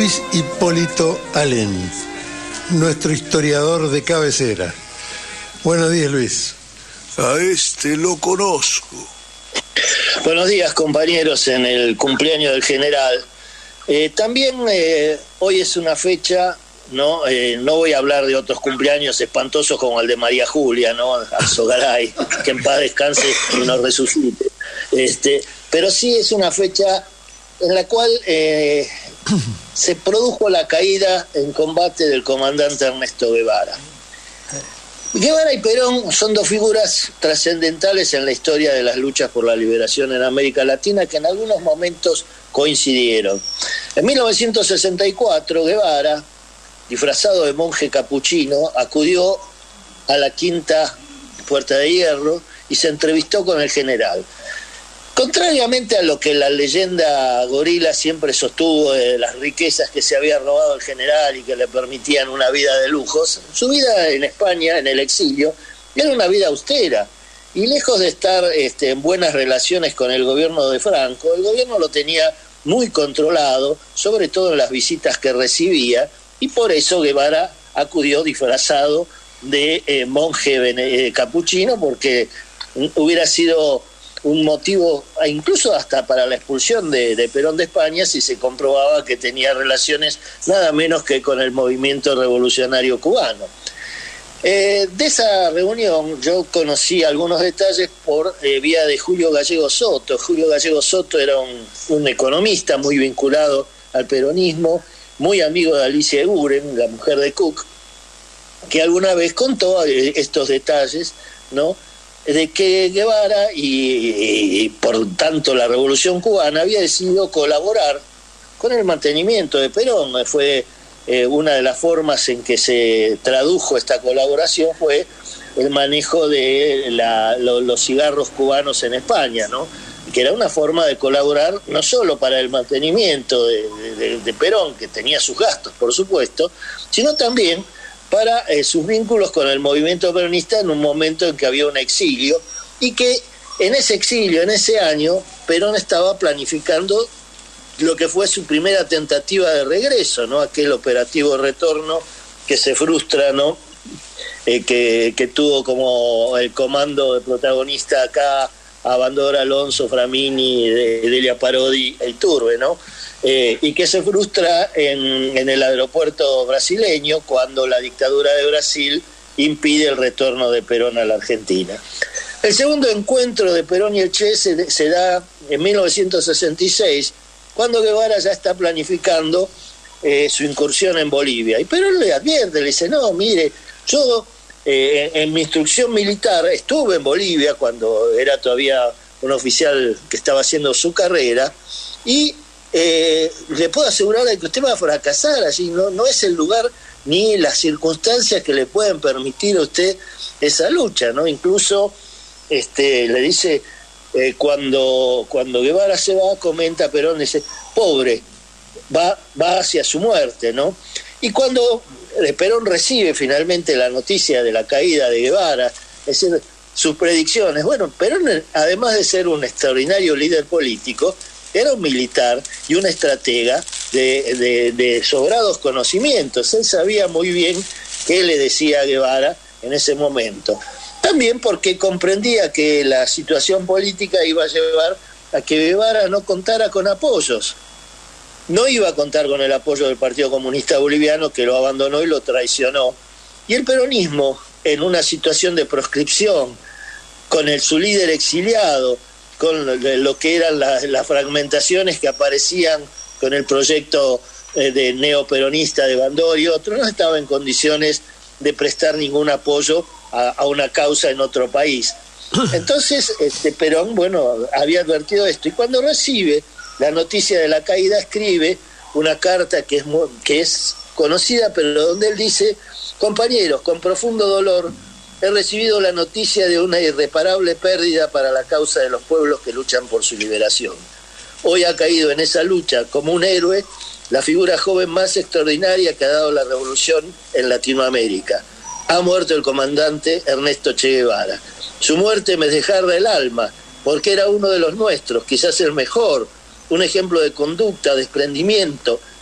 Luis Hipólito Alén, nuestro historiador de cabecera. Buenos días, Luis. A este lo conozco. Buenos días, compañeros, en el cumpleaños del general. También hoy es una fecha, no voy a hablar de otros cumpleaños espantosos como el de María Julia, ¿no? Alzogaray, que en paz descanse y nos resucite. Pero sí es una fecha en la cual se produjo la caída en combate del comandante Ernesto Guevara. Guevara y Perón son dos figuras trascendentales en la historia de las luchas por la liberación en América Latina que en algunos momentos coincidieron. En 1964, Guevara, disfrazado de monje capuchino, acudió a la quinta Puerta de Hierro y se entrevistó con el general. Contrariamente a lo que la leyenda gorila siempre sostuvo de las riquezas que se había robado el general y que le permitían una vida de lujos, su vida en España, en el exilio, era una vida austera. Y lejos de estar en buenas relaciones con el gobierno de Franco, el gobierno lo tenía muy controlado, sobre todo en las visitas que recibía, y por eso Guevara acudió disfrazado de monje capuchino, porque hubiera sido un motivo incluso hasta para la expulsión de Perón de España si se comprobaba que tenía relaciones nada menos que con el movimiento revolucionario cubano. De esa reunión yo conocí algunos detalles por vía de Julio Gallego Soto. Julio Gallego Soto era un economista muy vinculado al peronismo, muy amigo de Alicia Eguren, la mujer de Cook, que alguna vez contó estos detalles, ¿no?, de que Guevara y por tanto la Revolución Cubana había decidido colaborar con el mantenimiento de Perón. Fue una de las formas en que se tradujo esta colaboración fue el manejo de los cigarros cubanos en España, ¿no?, que era una forma de colaborar no solo para el mantenimiento de Perón, que tenía sus gastos, por supuesto, sino también para sus vínculos con el movimiento peronista en un momento en que había un exilio y que en ese exilio, en ese año, Perón estaba planificando lo que fue su primera tentativa de regreso, ¿no?, aquel operativo retorno que se frustra, ¿no?, que tuvo como el comando de protagonista acá a Bandora, Alonso, Framini, Delia Parodi, el Turbe, ¿no?, y que se frustra en el aeropuerto brasileño cuando la dictadura de Brasil impide el retorno de Perón a la Argentina. El segundo encuentro de Perón y el Che se da en 1966, cuando Guevara ya está planificando su incursión en Bolivia. Y Perón le advierte, le dice, no, mire, yo en mi instrucción militar estuve en Bolivia cuando era todavía un oficial que estaba haciendo su carrera, y le puedo asegurar de que usted va a fracasar allí, no es el lugar ni las circunstancias que le pueden permitir a usted esa lucha, ¿no? Incluso le dice, cuando Guevara se va, comenta Perón, dice, pobre, va hacia su muerte, ¿no? Y cuando Perón recibe finalmente la noticia de la caída de Guevara, es decir, sus predicciones, bueno, Perón, además de ser un extraordinario líder político, era un militar y un estratega de sobrados conocimientos. Él sabía muy bien qué le decía a Guevara en ese momento. También porque comprendía que la situación política iba a llevar a que Guevara no contara con apoyos. No iba a contar con el apoyo del Partido Comunista Boliviano, que lo abandonó y lo traicionó. Y el peronismo, en una situación de proscripción, con su líder exiliado, con lo que eran las fragmentaciones que aparecían con el proyecto de neoperonista de Bandor y otros, no estaba en condiciones de prestar ningún apoyo a una causa en otro país. Entonces Perón, bueno, había advertido esto, y cuando recibe la noticia de la caída escribe una carta que es conocida, pero donde él dice, compañeros, con profundo dolor he recibido la noticia de una irreparable pérdida para la causa de los pueblos que luchan por su liberación. Hoy ha caído en esa lucha como un héroe la figura joven más extraordinaria que ha dado la revolución en Latinoamérica. Ha muerto el comandante Ernesto Che Guevara. Su muerte me desgarra el alma, porque era uno de los nuestros, quizás el mejor, un ejemplo de conducta, desprendimiento,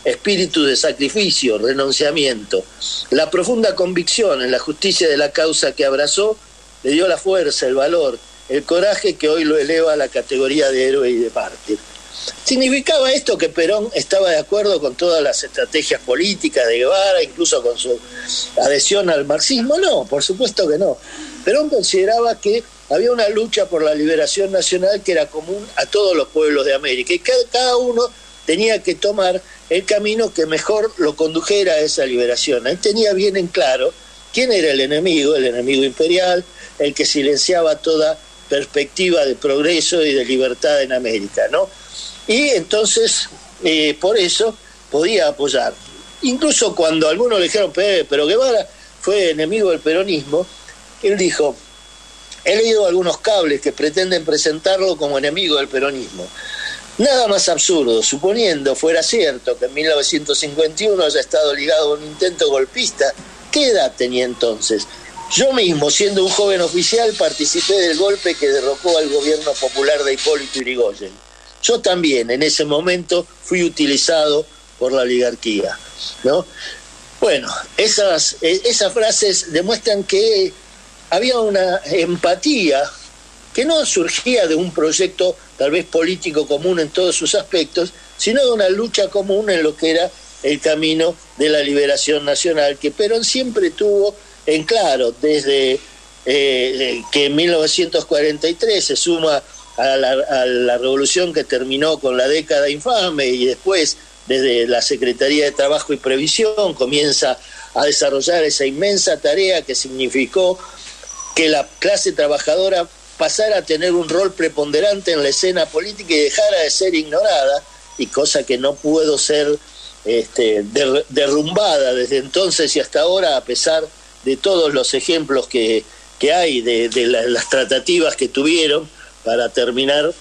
espíritu de sacrificio, renunciamiento. La profunda convicción en la justicia de la causa que abrazó le dio la fuerza, el valor, el coraje que hoy lo eleva a la categoría de héroe y de mártir. ¿Significaba esto que Perón estaba de acuerdo con todas las estrategias políticas de Guevara, incluso con su adhesión al marxismo? No, por supuesto que no. Perón consideraba que había una lucha por la liberación nacional que era común a todos los pueblos de América y que cada uno tenía que tomar el camino que mejor lo condujera a esa liberación. Él tenía bien en claro quién era el enemigo imperial, el que silenciaba toda perspectiva de progreso y de libertad en América, ¿no? Y entonces, por eso, podía apoyar. Incluso cuando algunos le dijeron, pero Guevara fue enemigo del peronismo, él dijo, he leído algunos cables que pretenden presentarlo como enemigo del peronismo. Nada más absurdo, suponiendo fuera cierto que en 1951 haya estado ligado a un intento golpista, ¿qué edad tenía entonces? Yo mismo, siendo un joven oficial, participé del golpe que derrocó al gobierno popular de Hipólito Yrigoyen. Yo también, en ese momento, fui utilizado por la oligarquía, ¿no? Bueno, esas frases demuestran que había una empatía que no surgía de un proyecto tal vez político común en todos sus aspectos, sino de una lucha común en lo que era el camino de la liberación nacional, que Perón siempre tuvo en claro, desde que en 1943 se suma a la revolución que terminó con la década infame y después desde la Secretaría de Trabajo y Previsión comienza a desarrollar esa inmensa tarea que significó que la clase trabajadora pasara a tener un rol preponderante en la escena política y dejara de ser ignorada, y cosa que no pudo ser derrumbada desde entonces y hasta ahora, a pesar de todos los ejemplos que hay de las tratativas que tuvieron para terminar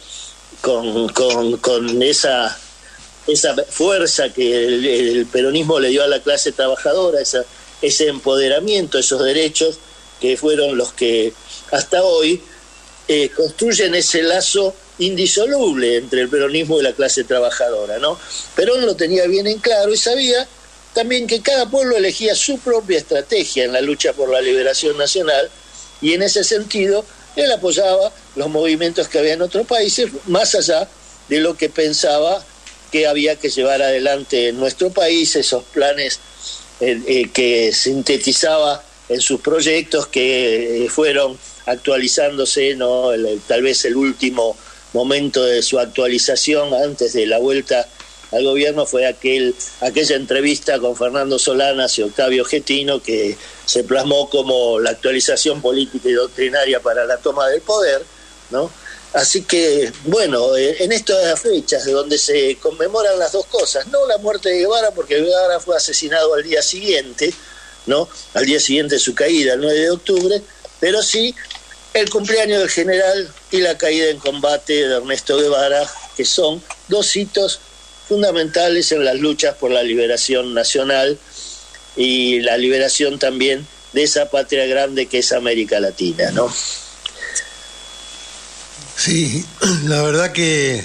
con esa fuerza que el peronismo le dio a la clase trabajadora, ese empoderamiento, esos derechos que fueron los que hasta hoy construyen ese lazo indisoluble entre el peronismo y la clase trabajadora, ¿no? Perón lo tenía bien en claro y sabía también que cada pueblo elegía su propia estrategia en la lucha por la liberación nacional, y en ese sentido él apoyaba los movimientos que había en otros países, más allá de lo que pensaba que había que llevar adelante en nuestro país, esos planes que sintetizaba en sus proyectos que fueron actualizándose, ¿no? Tal vez el último momento de su actualización antes de la vuelta al gobierno fue aquella entrevista con Fernando Solanas y Octavio Getino, que se plasmó como la actualización política y doctrinaria para la toma del poder, ¿no? Así que, bueno, en estas fechas de donde se conmemoran las dos cosas, no la muerte de Guevara, porque Guevara fue asesinado al día siguiente, ¿no? Al día siguiente de su caída, el 9 de octubre, pero sí el cumpleaños del general y la caída en combate de Ernesto Guevara, que son dos hitos fundamentales en las luchas por la liberación nacional y la liberación también de esa patria grande que es América Latina, ¿no? Sí, la verdad que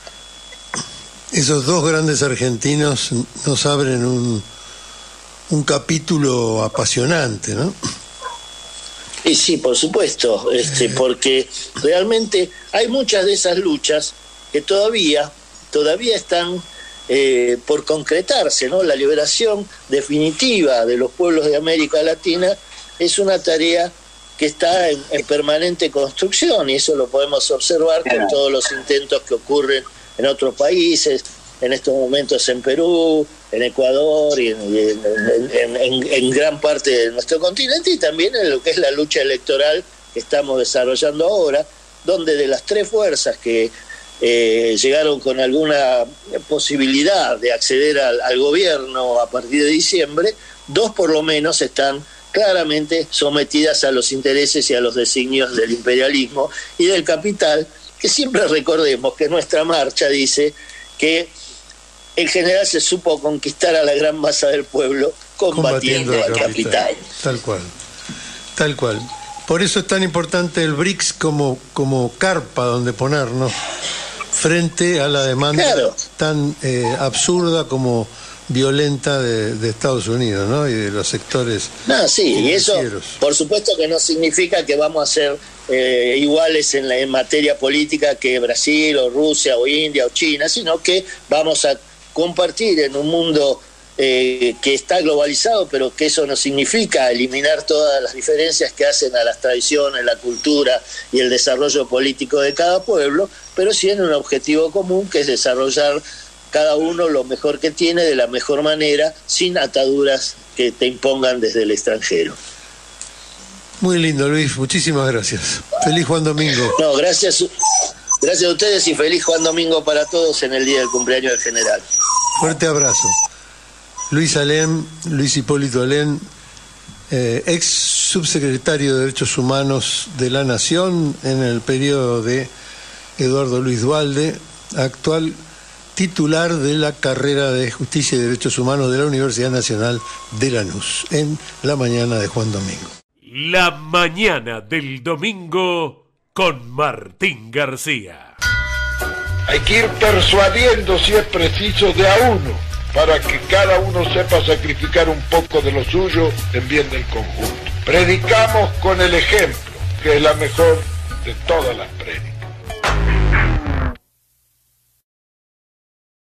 esos dos grandes argentinos nos abren un capítulo apasionante, ¿no? Y sí, por supuesto, porque realmente hay muchas de esas luchas que todavía están por concretarse, ¿no? La liberación definitiva de los pueblos de América Latina es una tarea que está en permanente construcción, y eso lo podemos observar con todos los intentos que ocurren en otros países, en estos momentos en Perú, en Ecuador y en gran parte de nuestro continente, y también en lo que es la lucha electoral que estamos desarrollando ahora, donde de las tres fuerzas que llegaron con alguna posibilidad de acceder al gobierno a partir de diciembre, dos por lo menos están claramente sometidas a los intereses y a los designios del imperialismo y del capital, que siempre recordemos que nuestra marcha dice que el general se supo conquistar a la gran masa del pueblo combatiendo al capital. Tal cual. Por eso es tan importante el BRICS como carpa donde ponernos frente a la demanda tan absurda como violenta de Estados Unidos, ¿no? Y de los sectores y eso por supuesto que no significa que vamos a ser iguales en materia política que Brasil o Rusia o India o China, sino que vamos a compartir en un mundo que está globalizado, pero que eso no significa eliminar todas las diferencias que hacen a las tradiciones, la cultura y el desarrollo político de cada pueblo, pero sí en un objetivo común, que es desarrollar cada uno lo mejor que tiene de la mejor manera, sin ataduras que te impongan desde el extranjero. Muy lindo, Luis, muchísimas gracias. Feliz Juan Domingo. No, gracias a ustedes y feliz Juan Domingo para todos en el día del cumpleaños del general. Fuerte abrazo. Luis Hipólito Alén, ex subsecretario de Derechos Humanos de la Nación en el periodo de Eduardo Luis Duhalde, actual titular de la carrera de Justicia y Derechos Humanos de la Universidad Nacional de Lanús, en la mañana de Juan Domingo. La mañana del domingo con Martín García. Hay que ir persuadiendo, si es preciso, de a uno, para que cada uno sepa sacrificar un poco de lo suyo en bien del conjunto. Predicamos con el ejemplo, que es la mejor de todas las prédicas.